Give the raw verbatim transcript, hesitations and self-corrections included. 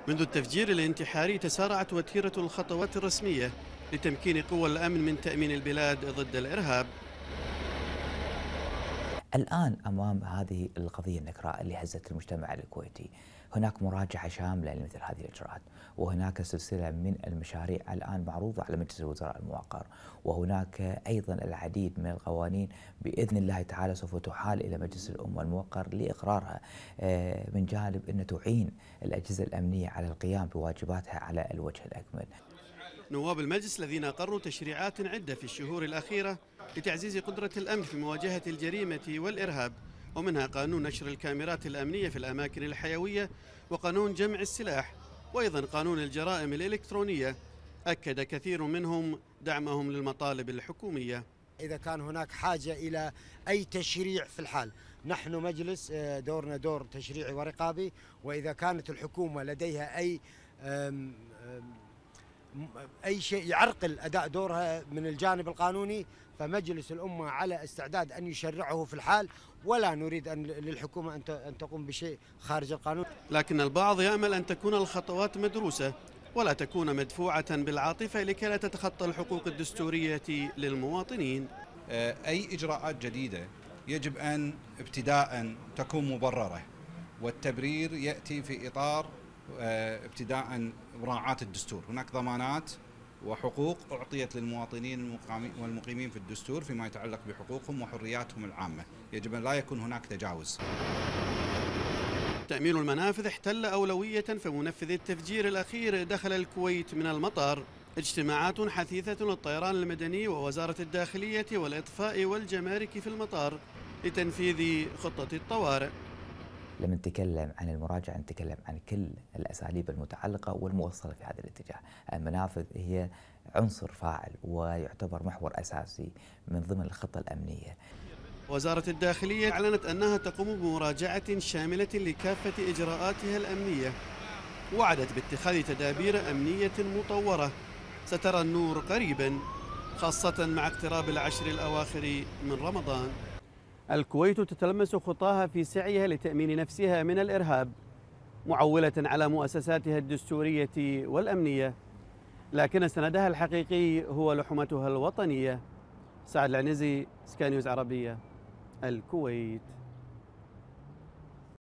منذ التفجير الانتحاري تسارعت وتيرة الخطوات الرسمية لتمكين قوى الأمن من تأمين البلاد ضد الإرهاب. الآن أمام هذه القضية النكراء اللي هزت المجتمع الكويتي، هناك مراجعة شاملة لمثل هذه الإجراءات، وهناك سلسلة من المشاريع الآن معروضة على مجلس الوزراء الموقر، وهناك أيضا العديد من القوانين بإذن الله تعالى سوف تحال إلى مجلس الأمة الموقر لإقرارها، من جانب أن تعين الأجهزة الأمنية على القيام بواجباتها على الوجه الأكمل. نواب المجلس الذين أقروا تشريعات عدة في الشهور الأخيرة لتعزيز قدرة الأمن في مواجهة الجريمة والإرهاب، ومنها قانون نشر الكاميرات الأمنية في الأماكن الحيوية، وقانون جمع السلاح، وأيضا قانون الجرائم الإلكترونية. أكد كثير منهم دعمهم للمطالب الحكومية. إذا كان هناك حاجة إلى أي تشريع في الحال، نحن مجلس دورنا دور تشريعي ورقابي، وإذا كانت الحكومة لديها أي أم أم أي شيء يعرقل أداء دورها من الجانب القانوني، فمجلس الأمة على استعداد أن يشرعه في الحال، ولا نريد أن للحكومة أن تقوم بشيء خارج القانون. لكن البعض يأمل أن تكون الخطوات مدروسة ولا تكون مدفوعة بالعاطفة لكي لا تتخطى الحقوق الدستورية للمواطنين. أي إجراءات جديدة يجب أن ابتداء تكون مبررة، والتبرير يأتي في إطار ابتداء مراعاة الدستور. هناك ضمانات وحقوق أعطيت للمواطنين والمقيمين في الدستور فيما يتعلق بحقوقهم وحرياتهم العامة، يجب أن لا يكون هناك تجاوز. تأمين المنافذ احتل أولوية، فمنفذ التفجير الأخير دخل الكويت من المطار. اجتماعات حثيثة للطيران المدني ووزارة الداخلية والإطفاء والجمارك في المطار لتنفيذ خطة الطوارئ. لما نتكلم عن المراجعة نتكلم عن كل الأساليب المتعلقة والموصلة في هذا الاتجاه. المنافذ هي عنصر فاعل ويعتبر محور أساسي من ضمن الخطة الأمنية. وزارة الداخلية أعلنت أنها تقوم بمراجعة شاملة لكافة إجراءاتها الأمنية، وعدت باتخاذ تدابير أمنية مطورة سترى النور قريبا، خاصة مع اقتراب العشر الأواخر من رمضان. الكويت تتلمس خطاها في سعيها لتأمين نفسها من الإرهاب، معولة على مؤسساتها الدستورية والأمنية، لكن سندها الحقيقي هو لحمتها الوطنية. سعد العنزي، سكاي نيوز عربية، الكويت.